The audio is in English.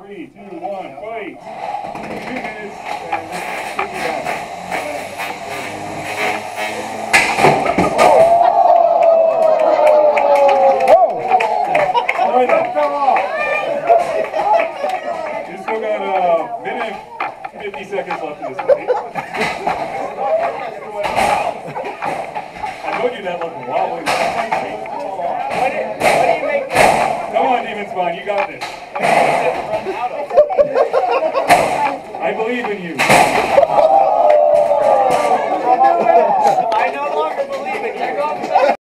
3, 2, 1, fight. 2 minutes and then 50 down. You still got a minute and 50 seconds left in this fight. I told you that looked wobbly. What do you make this? Come on, Demon Spawn, you got this. I believe in you. I no longer believe it. You're going back.